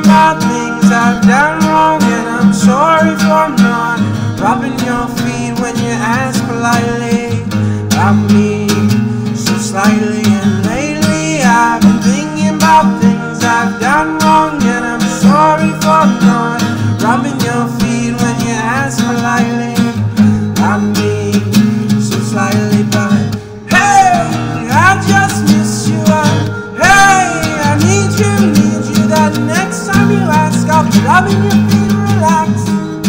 about things I've done wrong, and I'm sorry for not rubbing your feet when you ask politely. I mean, so slightly, and lately I've been thinking about things I've done wrong, and I'm sorry for not rubbing your feet when you ask politely. I mean, so slightly, but hey, I just miss you. Hey, I need you. That next time you ask, I'll be rubbing your feet, relax.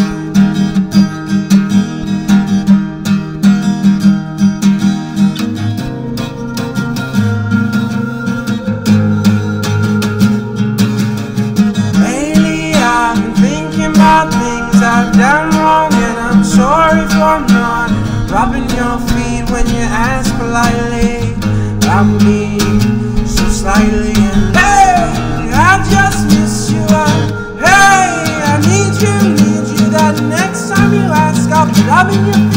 Lately I've been thinking about things I've done wrong, and I'm sorry for not rubbing your feet when you ask politely. I mean, so slightly, and hey, I just miss you. Hey, I need you. That next time you ask, I'll be rubbing your feet.